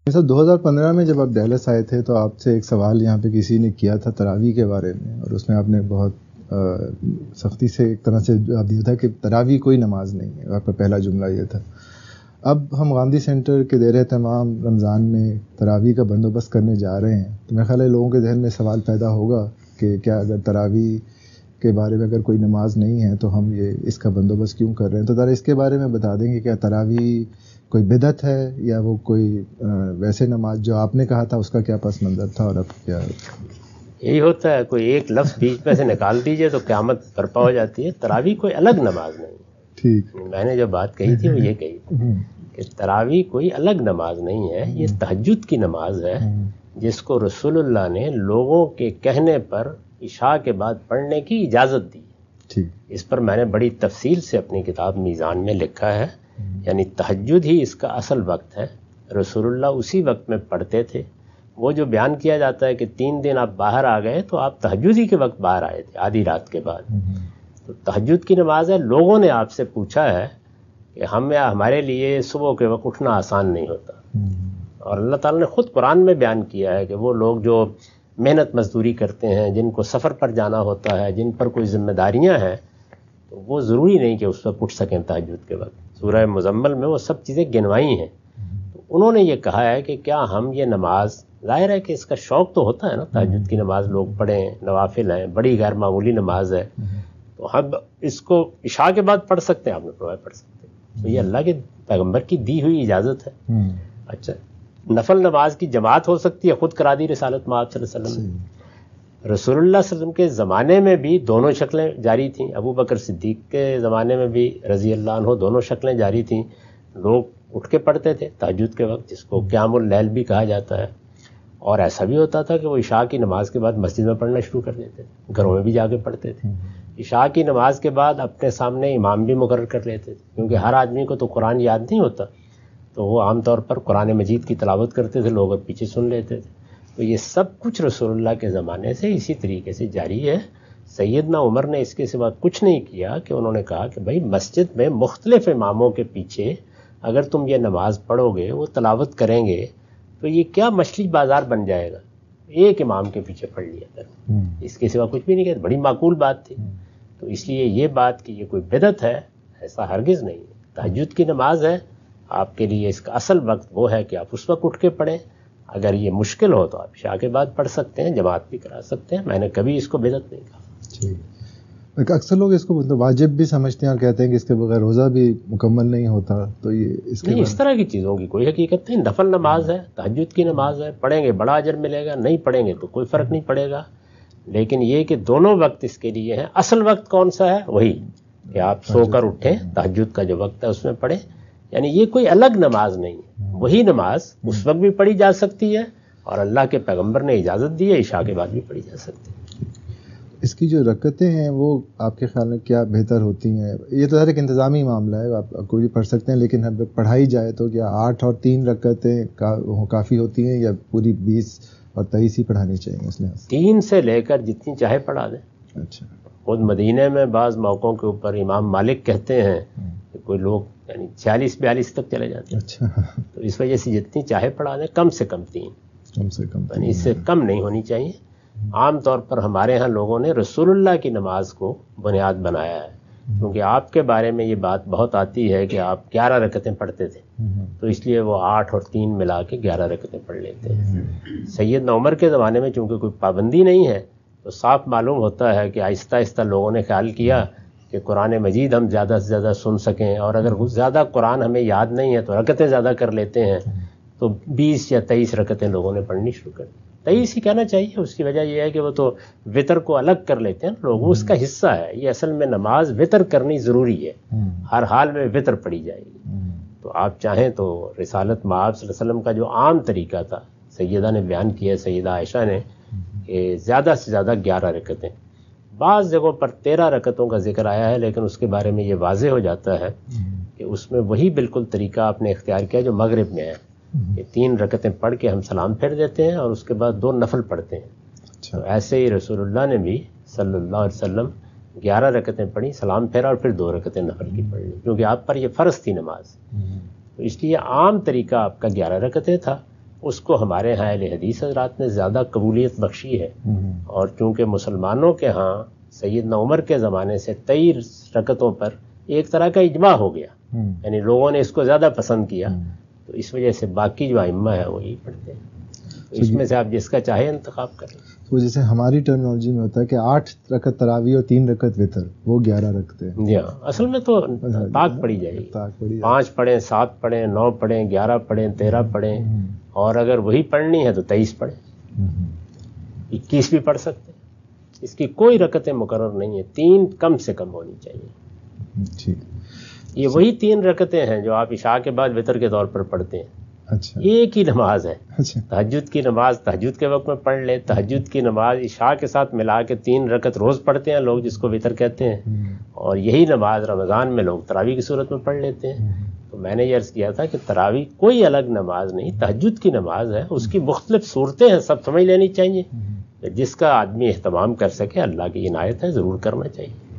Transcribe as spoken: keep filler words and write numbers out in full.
سر دو ہزار پندرہ میں جب آپ ڈیلس آئے تھے تو آپ سے ایک سوال یہاں پہ کسی نے کیا تھا تراویح کے بارے میں، اور اس میں آپ نے بہت سختی سے ایک طرح سے جواب دیا تھا کہ تراویح کوئی نماز نہیں ہے. آپ کا پہلا جملہ یہ تھا. اب ہم گاندھی سینٹر کے زیر اہتمام رمضان میں تراویح کا بندوبست کرنے جا رہے ہیں، تو میرا خیال ہے لوگوں کے ذہن میں سوال پیدا ہوگا کہ کیا اگر تراویح کے بارے میں اگر کوئی نماز نہیں ہے تو ہم یہ اس کا بندوبست کیوں کر رہے ہیں. تو ذرا اس کے بارے میں بتا دیں کہ کیا تراویح کوئی بدعت ہے یا وہ کوئی ویسے نماز جو آپ نے کہا تھا اس کا کیا پس منظر تھا اور اب کیا؟ یہی ہوتا ہے، کوئی ایک لفظ بیچ میں سے نکال دیجئے تو قیامت برپا ہو جاتی ہے. تراویح کوئی الگ نماز نہیں. ٹھیک، میں نے جو بات کہی تھی وہ یہ کہی تھی کہ تراویح کوئی الگ نماز نہیں ہے، یہ تہجد کی نماز ہے جس کو رسول اللہ نے لوگوں کے کہنے پر عشاء کے بعد پڑھنے کی اجازت دی. ٹھیک، اس پر میں نے بڑی تفصیل سے اپنی کتاب میزان میں لکھا ہے. یعنی تہجد ہی اس کا اصل وقت ہے. رسول اللہ اسی وقت میں پڑھتے تھے. وہ جو بیان کیا جاتا ہے کہ تین دن آپ باہر آ گئے تو آپ تہجد ہی کے وقت باہر آئے تھے، آدھی رات کے بعد. تو تہجد کی نماز ہے. لوگوں نے آپ سے پوچھا ہے کہ ہم یا ہمارے لیے صبح کے وقت اٹھنا آسان نہیں ہوتا، اور اللہ تعالیٰ نے خود قرآن میں بیان کیا ہے کہ وہ لوگ جو محنت مزدوری کرتے ہیں، جن کو سفر پر جانا ہوتا ہے، جن پر کوئی ذمہ داریاں ہیں، تو وہ ضروری نہیں کہ اس وقت اٹھ سکیں تہجد کے وقت. سورہ مزمل میں وہ سب چیزیں گنوائی ہیں. تو انہوں نے یہ کہا ہے کہ کیا ہم یہ نماز، ظاہر ہے کہ اس کا شوق تو ہوتا ہے نا، تہجد کی نماز لوگ پڑھیں، نوافل ہیں، بڑی غیر معمولی نماز ہے، تو ہم اس کو عشاء کے بعد پڑھ سکتے ہیں. آپ نے فرمایا پڑھ سکتے ہیں. تو یہ اللہ کے پیغمبر کی دی ہوئی اجازت ہے. اچھا، نفل نماز کی جماعت ہو سکتی ہے، خود کرا دی رسالت مآب صلی اللہ علیہ وسلم نے. رسول اللہ صلی اللہ علیہ وسلم کے زمانے میں بھی دونوں شکلیں جاری تھیں. ابو بکر صدیق کے زمانے میں بھی رضی اللہ عنہ دونوں شکلیں جاری تھیں. لوگ اٹھ کے پڑھتے تھے تہجد کے وقت، جس کو قیام اللیل بھی کہا جاتا ہے. اور ایسا بھی ہوتا تھا کہ وہ عشاء کی نماز کے بعد مسجد میں پڑھنا شروع کر دیتے تھے، گھروں میں بھی جا کے پڑھتے تھے. عشاء کی نماز کے بعد اپنے سامنے امام بھی مقرر کر لیتے تھے، کیونکہ ہر آدمی کو تو قرآن یاد نہیں ہوتا، تو وہ عام طور پر قرآن مجید کی تلاوت کرتے تھے، لوگ اب پیچھے سن لیتے تھے. تو یہ سب کچھ رسول اللہ کے زمانے سے اسی طریقے سے جاری ہے. سیدنا عمر نے اس کے سوا کچھ نہیں کیا کہ انہوں نے کہا کہ بھائی مسجد میں مختلف اماموں کے پیچھے اگر تم یہ نماز پڑھو گے، وہ تلاوت کریں گے، تو یہ کیا مچھلی بازار بن جائے گا. ایک امام کے پیچھے پڑھ لیا کر، اس کے سوا کچھ بھی نہیں کہتے. بڑی معقول بات تھی. تو اس لیے یہ بات کہ یہ کوئی بدعت ہے، ایسا ہرگز نہیں ہے. تہجد کی نماز ہے. آپ کے لیے اس کا اصل وقت وہ ہے کہ آپ اس وقت اٹھ کے پڑھیں. اگر یہ مشکل ہو تو آپ عشاء کے بعد پڑھ سکتے ہیں، جماعت بھی کرا سکتے ہیں. میں نے کبھی اس کو بدعت نہیں کہا. ٹھیک، اکثر لوگ اس کو واجب بھی سمجھتے ہیں اور کہتے ہیں کہ اس کے بغیر روزہ بھی مکمل نہیں ہوتا. تو یہ اس کے نہیں، اس طرح کی چیزوں کی کوئی حقیقت نہیں. نفل نماز ہے، تہجد کی نماز ہے، پڑھیں گے بڑا اجر ملے گا، نہیں پڑھیں گے تو کوئی فرق نہیں پڑے گا. لیکن یہ کہ دونوں وقت اس کے لیے ہیں. اصل وقت کون سا ہے؟ وہی کہ آپ سو کر اٹھیں، تہجد کا جو وقت ہے اس میں پڑھیں. یعنی یہ کوئی الگ نماز نہیں ہے. وہی نماز اس وقت بھی پڑھی جا سکتی ہے، اور اللہ کے پیغمبر نے اجازت دی ہے عشاء کے بعد بھی پڑھی جا سکتی ہے. اس کی جو رکعتیں ہیں وہ آپ کے خیال میں کیا بہتر ہوتی ہیں؟ یہ تو ہر ایک انتظامی معاملہ ہے، آپ کوئی بھی پڑھ سکتے ہیں، لیکن ہم پڑھائی جائے تو کیا آٹھ اور تین رکعتیں کافی ہوتی ہیں یا پوری بیس اور تیئیس ہی پڑھانی چاہیے؟ اس لحاظ سے تین سے لے کر جتنی چاہے پڑھا دیں. اچھا. خود مدینے میں بعض موقعوں کے اوپر امام مالک کہتے ہیں کہ کوئی لوگ یعنی چھیالیس بیالیس تک چلے جاتے ہیں. اچھا. تو اس وجہ سے جتنی چاہے پڑھا دیں، کم سے کم تین، کم سے کم یعنی اس سے کم نہیں ہونی چاہیے. عام طور پر ہمارے ہاں لوگوں نے رسول اللہ کی نماز کو بنیاد بنایا ہے، کیونکہ آپ کے بارے میں یہ بات بہت آتی ہے کہ آپ گیارہ رکعتیں پڑھتے تھے، تو اس لیے وہ آٹھ اور تین ملا کے گیارہ رکعتیں پڑھ لیتے ہیں. سیدنا عمر کے زمانے میں چونکہ کوئی پابندی نہیں ہے، تو صاف معلوم ہوتا ہے کہ آہستہ آہستہ لوگوں نے خیال کیا کہ قرآن مجید ہم زیادہ سے زیادہ سن سکیں، اور اگر زیادہ قرآن ہمیں یاد نہیں ہے تو رکعتیں زیادہ کر لیتے ہیں. تو بیس یا تیئیس رکعتیں لوگوں نے پڑھنی شروع کر دی. تیئیس ہی کہنا چاہیے. اس کی وجہ یہ ہے کہ وہ تو وطر کو الگ کر لیتے ہیں لوگ، اس کا حصہ ہے. یہ اصل میں نماز وطر کرنی ضروری ہے، ہر حال میں وطر پڑھی جائے گی. تو آپ چاہیں تو رسالت مآب صلی اللہ علیہ وسلم کا جو عام طریقہ تھا، سیدہ نے بیان کیا، سیدہ عائشہ نے، کہ زیادہ سے زیادہ گیارہ رکعتیں. بعض جگہوں پر تیرہ رکعتوں کا ذکر آیا ہے، لیکن اس کے بارے میں یہ واضح ہو جاتا ہے کہ اس میں وہی بالکل طریقہ آپ نے اختیار کیا جو مغرب میں ہے، کہ تین رکعتیں پڑھ کے ہم سلام پھیر دیتے ہیں اور اس کے بعد دو نفل پڑھتے ہیں. تو ایسے ہی رسول اللہ نے بھی صلی اللہ علیہ وسلم گیارہ رکعتیں پڑھی، سلام پھیرا اور پھر دو رکعتیں نفل کی پڑھ لی، کیونکہ آپ پر یہ فرض تھی نماز. تو اس لیے عام طریقہ آپ کا گیارہ رکعتیں تھا. اس کو ہمارے ہاں اہل حدیث حضرات نے زیادہ قبولیت بخشی ہے، اور چونکہ مسلمانوں کے ہاں سیدنا عمر کے زمانے سے تیئیس رکعتوں پر ایک طرح کا اجماع ہو گیا، یعنی لوگوں نے اس کو زیادہ پسند کیا، تو اس وجہ سے باقی جو ائمہ ہے وہی پڑھتے ہیں، تو اس میں سے آپ جس کا چاہے انتخاب کریں۔ تو جیسے ہماری ٹرمنالوجی میں ہوتا ہے کہ آٹھ رکعت تراویح اور تین رکعت وتر، وہ گیارہ رکھتے ہیں۔ جی ہاں، اصل میں تو طاق پڑی جائے گی، پانچ پڑھیں، سات پڑھیں، نو پڑھیں، گیارہ پڑھیں، تیرہ پڑھیں، اور اگر وہی پڑھنی ہے تو تیئیس پڑھیں، اکیس بھی پڑھ سکتے ہیں، اس کی کوئی رکعتیں مقرر نہیں ہے، تین کم سے کم ہونی چاہیے۔ ٹھیک، یہ وہی تین رکعتیں ہیں جو آپ عشاء کے بعد وتر کے طور پر پڑھتے ہیں، اچھا، ایک ہی نماز ہے۔ اچھا، تہجد کی نماز تہجد کے وقت میں پڑھ لیں، تہجد کی نماز عشاء کے ساتھ ملا کے تین رکعت روز پڑھتے ہیں لوگ، جس کو وتر کہتے ہیں، اور یہی نماز رمضان میں لوگ تراویح کی صورت میں پڑھ لیتے ہیں۔ تو میں نے یہ عرض کیا تھا کہ تراویح کوئی الگ نماز نہیں، تہجد کی نماز ہے، اس کی مختلف صورتیں ہیں، سب سمجھ لینی چاہیے، جس کا آدمی اہتمام کر سکے، اللہ کی عنایت ہے، ضرور کرنا چاہیے۔